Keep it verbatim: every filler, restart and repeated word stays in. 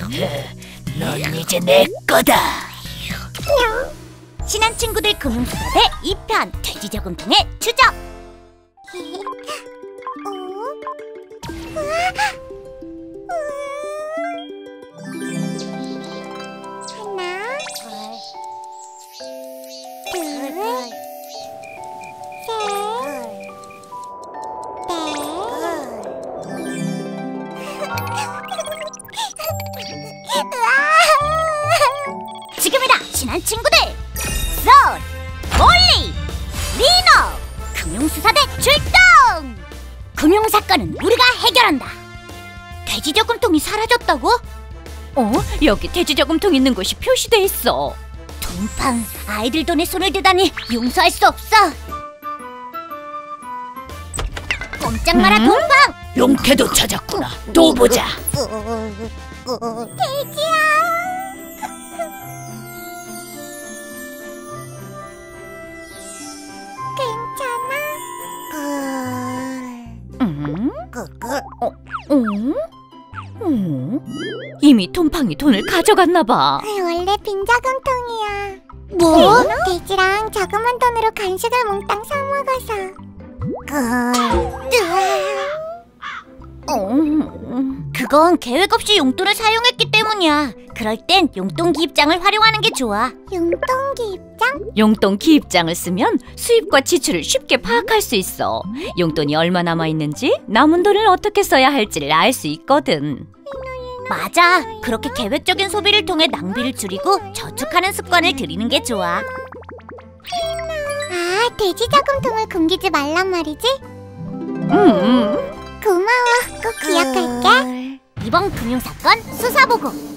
넌 이제 내 거다. 친한 친구들 금융수사대 이 편 돼지저금통의 추적. 지금이다 친한 친구들. 선, 몰리, 리노, 금융수사대 출동! 금융사건은 우리가 해결한다. 돼지저금통이 사라졌다고? 어? 여기 돼지저금통 있는 곳이 표시돼 있어. 돈팡, 아이들 돈에 손을 대다니 용서할 수 없어. 꼼짝 마라. 음? 돈팡! 용태도 찾았구나. 또 보자. 돼지야. 응? 어? 어? 어? 이미 돈팡이 돈을 가져갔나 봐. 원래 빈자금통이야. 뭐? 돼지랑 자그만 돈으로 간식을 몽땅 사 먹어서. 어, 그건 계획 없이 용돈을 사용했기 때문이야. 그럴 땐 용돈 기입장을 활용하는 게 좋아. 용돈 기입장? 용돈 기입장을 쓰면 수입과 지출을 쉽게 파악할 수 있어. 용돈이 얼마 남아있는지, 남은 돈을 어떻게 써야 할지를 알 수 있거든. 맞아. 그렇게 계획적인 소비를 통해 낭비를 줄이고 저축하는 습관을 들이는 게 좋아. 아, 돼지저금통을 굶기지 말란 말이지? 음. 고마워. 꼭 기억할게. 이번 금융사건 수사보고.